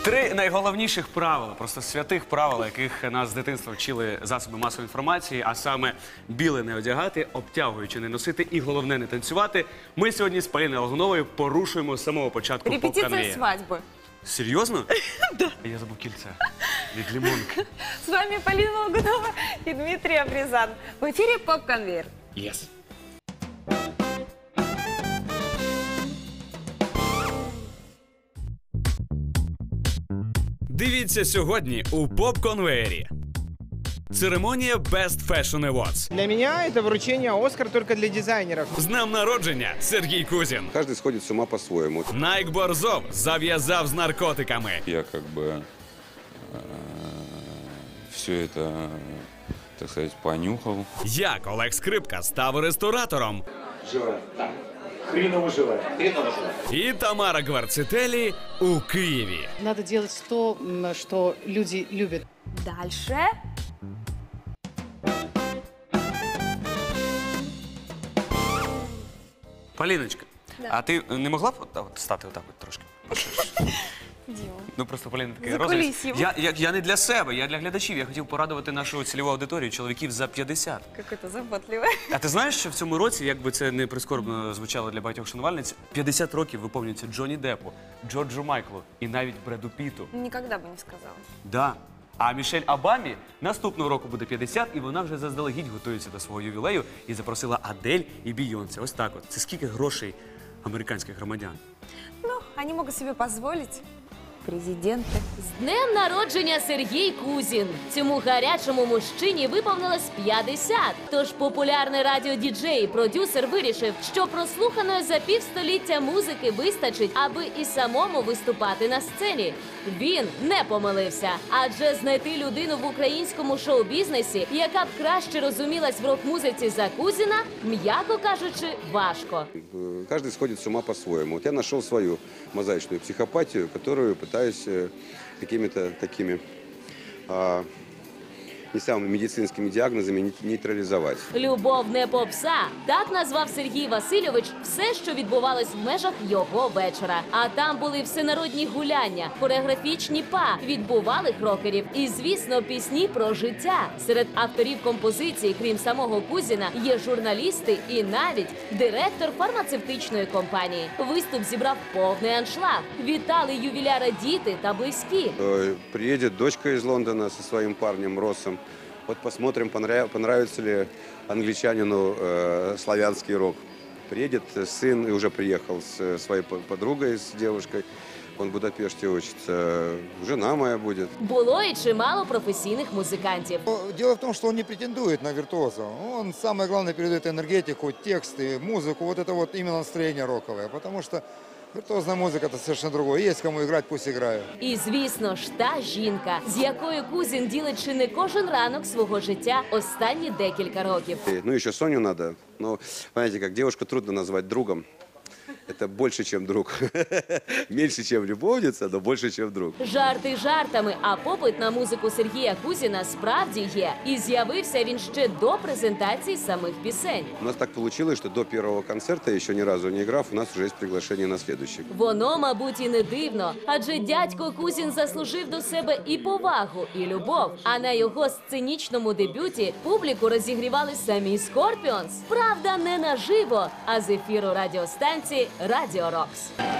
Три найголовніших правила, просто святих правил, яких нас з дитинства вчили засоби масової інформації, а саме біле не одягати, обтягуючи не носити і головне не танцювати. Ми сьогодні з Поліною Логуновою порушуємо з самого початку Репетиция поп-конвеєр. свадьбы. Серйозно? Да. Я забув кільце від лимонки. С вами Полина Логунова и Дмитрий Абризан. В эфире «Поп-конвейер». Yes. Дивіться сьогодні у поп-конвеєрі. Церемонія Best Fashion Awards. Для меня это вручение «Оскар» только для дизайнеров. З днем народження Сергій Кузін. Каждый сходит с ума по-своему. Найк Борзов зав'язав з наркотиками. Я как бы все это, так сказать, понюхал. Як Олег Скрипка став ресторатором. Хреново живая. І Тамара Гварцетелі у Києві. Надо делать то, что люди любят. Дальше. Поліночка, а ти не могла б стати отак от трошки? Дима. Ну просто Поліна такий За розріз. кулісів. Я не для себе, я для глядачів. Я хотів порадувати нашу цільову аудиторію чоловіків за 50. Как это заботливо. А ти знаєш, що в цьому році, як би це не прискорбно звучало для багатьох шанувальниць, 50 років виповнюється Джонні Деппу, Джорджу Майклу і навіть Бреду Піту. Никогда бы не сказала. Да. А Мішель Обамі наступного року буде 50, і вона вже заздалегідь готується до свого ювілею і запросила Адель і Бійонсе. Ось так от. Це скільки грошей американських громадян? Ну, они могут себе позволить. Президенты. З днем народження Сергій Кузін. Цьому гарячому мужчині виповнилось 50. Тож популярний радіодіджей і продюсер вирішив, що прослуханої за півстоліття музики вистачить, аби і самому виступати на сцені. Він не помилився, адже знайти людину в українському шоу-бізнесі, яка б краще розумілась в рок-музиці за Кузіна, м'яко кажучи, важко. Каждый сходит с ума по-своему. Вот я нашел свою мозаичную психопатию, которую пытаюсь какими-то такими не самыми медицинскими диагнозами нейтрализовать. Любов не попса. Так назвав Сергій Васильович все, що відбувалось в межах його вечора. А там були всенародні гуляння, хореографічні па, відбувалих рокерів і, звісно, пісні про життя. Серед авторів композиції, крім самого Кузіна, є журналісти і навіть директор фармацевтичної компанії. Виступ зібрав повний аншлаг. Вітали ювіляра діти та близькі. Приедет дочка из Лондона со своим парнем Россом. Вот посмотрим, понравится ли англичанину славянский рок. Приедет сын, и уже приехал с своей подругой, с девушкой. Он в Будапеште учится. Жена моя будет. Було і чимало професійних музикантів. Дело в том, что он не претендует на виртуоза. Он, самое главное, передает энергетику, тексты, музыку. Вот это вот именно настроение роковое. Потому что виртуозная музыка – это совершенно другое. Есть кому играть, пусть играют. І, звісно ж, та жінка, з якою Кузін ділить чи не кожен ранок свого життя останні декілька років. Ну, еще Соню надо. Но, понимаете, как девушку трудно назвать другом. Это больше, чем друг. Меньше, чем любовница, но больше, чем друг. Жарти жартами, а попит на музику Сергія Кузіна справді є. І з'явився він ще до презентації самих пісень. У нас так получилось, что до первого концерта, еще ни разу не играв, у нас уже есть приглашение на следующий. Воно, мабуть, і не дивно, адже дядько Кузін заслужив до себе і повагу, і любов. А на його сценічному дебюті публіку розігрівали самі Скорпіонс. Правда, не наживо, а з ефіру радіостанції Радіо Рокс.